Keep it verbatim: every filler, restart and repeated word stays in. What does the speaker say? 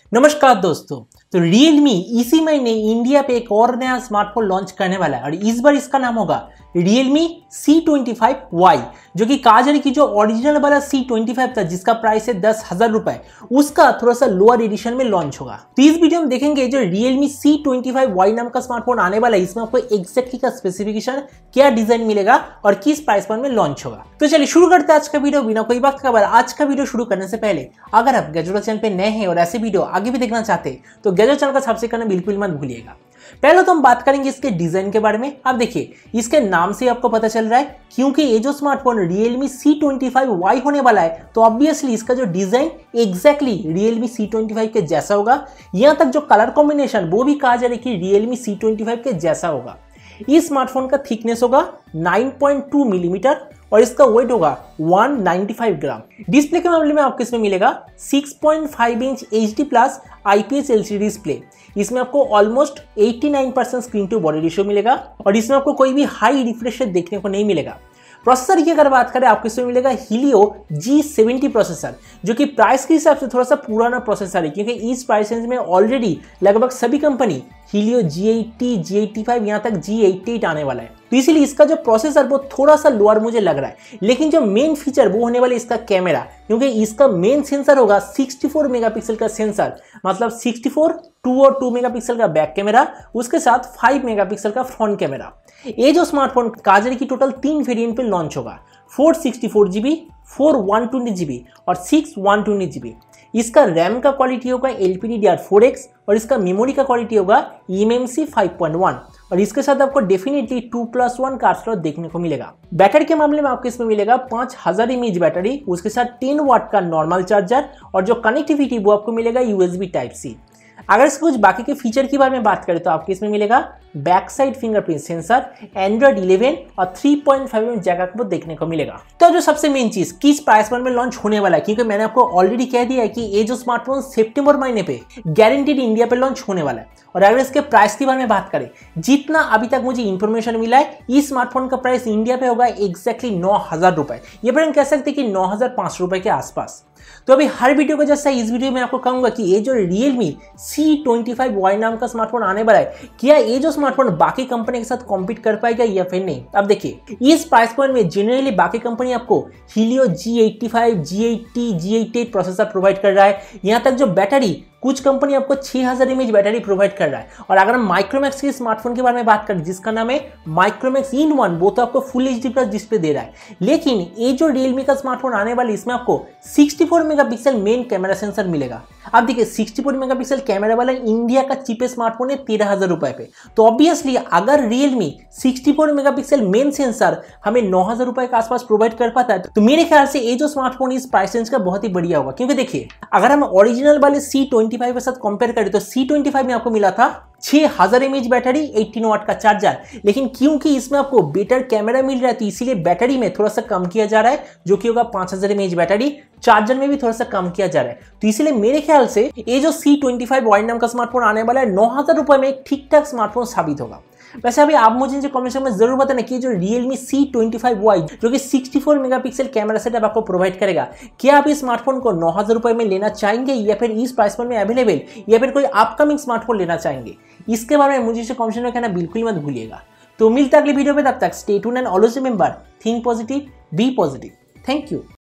नमस्कार दोस्तों, तो Realme इसी महीने इंडिया पे एक और नया स्मार्टफोन लॉन्च करने वाला है और इस बार इसका नाम होगा Realme C twenty five Y, जो कि कहा जा रहा है कि जो ओरिजिनल वाला सी ट्वेंटी फाइव था जिसका प्राइस है दस हजार रुपए, उसका थोड़ा सा लोअर एडिशन में लॉन्च होगा। तो इस वीडियो में देखेंगे जो Realme C twenty five Y नाम का स्मार्टफोन आने वाला है, इसमें आपको एक्जैक्टली का स्पेसिफिकेशन, क्या डिजाइन मिलेगा और किस प्राइस पॉइंट में लॉन्च होगा। तो चलिए शुरू करते हैं आज का वीडियो बिना कोई वक्त खबर। आज का वीडियो शुरू करने से पहले अगर आप गैजेट चैनल पे नए हैं और ऐसे वीडियो आगे भी देखना चाहते हैं तो गैजेट चैनल का सब्सक्राइब करना बिल्कुल मत भूलिएगा। पहले तो हम बात करेंगे इसके डिजाइन के बारे में। आप देखिए इसके नाम से आपको पता चल रहा है, क्योंकि ये जो smartphone Realme C twenty five Y होने वाला है तो ऑब्वियसली इसका जो design exactly Realme C twenty five के जैसा होगा। यहाँ तक जो कलर कॉम्बिनेशन वो भी कहा जा रहा है कि Realme सी ट्वेंटी फाइव के जैसा होगा। इस स्मार्टफोन का थिकनेस होगा नाइन पॉइंट टू मिलीमीटर और इसका वेट होगा one ninety five gram. Display के मामले में आपको इसमें मिलेगा six point five inch H D plus IPS LCD display. इसमें आपको almost eighty nine percent screen to body ratio मिलेगा और इसमें आपको कोई भी हाई रिफ्रेश रेट देखने को नहीं मिलेगा। प्रोसेसर की अगर बात करें आपको इसमें मिलेगा Helio जी सेवेंटी प्रोसेसर, जो कि प्राइस के हिसाब से थोड़ा सा पुराना प्रोसेसर है, क्योंकि इस प्राइस रेंज में ऑलरेडी लगभग सभी company Helio G eighty, G eighty five, यहाँ तक जी एटी एट आने वाला है। तो इसीलिए इसका जो प्रोसेसर वो थोड़ा सा लोअर मुझे लग रहा है। लेकिन जो मेन फीचर वो होने वाला इसका कैमरा, क्योंकि इसका मेन सेंसर होगा सिक्सटी फोर मेगापिक्सल का सेंसर, मतलब सिक्सटी फोर टू और टू मेगापिक्सल का बैक कैमरा, उसके साथ फाइव मेगापिक्सल का फ्रंट कैमरा। ये जो स्मार्टफोन काजरी की टोटल तीन वेरिएंट पे लॉन्च होगा, four sixty four GB, four one twenty GB और सिक्स वन ट्वेंटी जीबी। इसका रैम का क्वालिटी होगा L P D D R four X और इसका मेमोरी का क्वालिटी होगा M M C five point one और इसके साथ आपको definitely two plus one card slot देखने को मिलेगा। बैटरी के मामले में आपको इसमें मिलेगा पांच हजार एम ए एच बैटरी, उसके साथ टेन वाट का नॉर्मल चार्जर और जो कनेक्टिविटी वो आपको मिलेगा यूएसबी टाइप सी। अगर इसके कुछ बाकी के फीचर के बारे में बात करें तो आपको इसमें मिलेगा back side fingerprint sensor, android eleven और three point five M jack आपको देखने को मिलेगा। तो जो सबसे मेन चीज किस प्राइस पॉइंट में लॉन्च होने वाला है, क्योंकि मैंने आपको ऑलरेडी कह दिया है कि ये जो स्मार्टफोन सितंबर महीने पे गारंटीड इंडिया पे लॉन्च होने वाला है। और अगर इसके प्राइस के बारे में बात करें, जितना अभी तक मुझे इंफॉर्मेशन मिला है, इस स्मार्टफोन का प्राइस इंडिया पे होगा एक्जैक्टली नौ हजार रुपए, ये पर हम कह सकते हैं कि नौ हजार पांच सौ रुपए के आसपास। तो अभी हर वीडियो को जैसा इस वीडियो में आपको कहूंगा कि ये जो Realme C twenty five Y नाम का स्मार्टफोन आने वाला है, क्या ये जो स्मार्टफोन बाकी कंपनी के साथ कॉम्पीट कर पाएगा या फिर नहीं। अब देखिए इस प्राइस पॉइंट में जनरली बाकी कंपनी आपको Helio G eighty five, G eighty, G eighty eight processor provide कर रहा है। यहाँ तक जो बैटरी कुछ कंपनी आपको छह हजार M A H battery provide कर रहा है। और अगर हम माइक्रोमैक्स के स्मार्टफोन के बारे में बात करें जिसका नाम है माइक्रोमैक्स इन वन, वो तो आपको full H D plus display दे रहा है। लेकिन ये जो Realme का स्मार्टफोन आने वाला है इसमें आपको sixty four megapixel main camera sensor मिलेगा। अब देखिए सिक्सटी फोर मेगापिक्सल कैमरा वाला इंडिया का चीपेस्ट स्मार्टफोन है तेरह हजार रुपए पे। तो ऑब्वियसली अगर Realme sixty four megapixel main sensor हमें नौ हजार रुपए के आसपास प्रोवाइड कर पाता है तो मेरे ख्याल से ये जो स्मार्टफोन इस प्राइस रेंज का बहुत ही बढ़िया होगा। क्योंकि देखिए अगर हम ओरिजिनल वाले सी ट्वेंटी फाइव के साथ कंपेयर करें तो सी ट्वेंटी फाइव में आपको मिला था छह हजार M A H battery, eighteen watt का चार्जर, लेकिन क्योंकि इसमें आपको बेटर कैमरा मिल रहा है तो इसीलिए बैटरी में थोड़ा सा कम किया जा रहा है, जो कि होगा पांच हजार M A H battery. Charger में भी थोड़ा सा कम किया जा रहा है। तो इसीलिए मेरे ख्याल से ये जो सी ट्वेंटी फाइव वाई नाम का स्मार्टफोन आने वाला है नौ हजार रुपए में एक ठीक ठाक स्मार्टफोन साबित होगा। वैसे अभी आप मुझे जो कमेंट सेक्शन में जरूर बताना कि जो Realme C twenty five Y जो कि sixty four megapixel camera setup आपको प्रोवाइड करेगा, क्या आप इस स्मार्टफोन को नौ हजार रुपए में लेना चाहेंगे या फिर इस प्राइस पॉइंट में अवेलेबल या फिर कोई अपकमिंग स्मार्टफोन लेना चाहेंगे। इसके बारे में मुझे कमेंट सेक्शन में कहना बिल्कुल मत भूलिएगा। तो मिलता है अगले वीडियो में, तब तक stay tuned and always remember think positive, be positive. Thank you.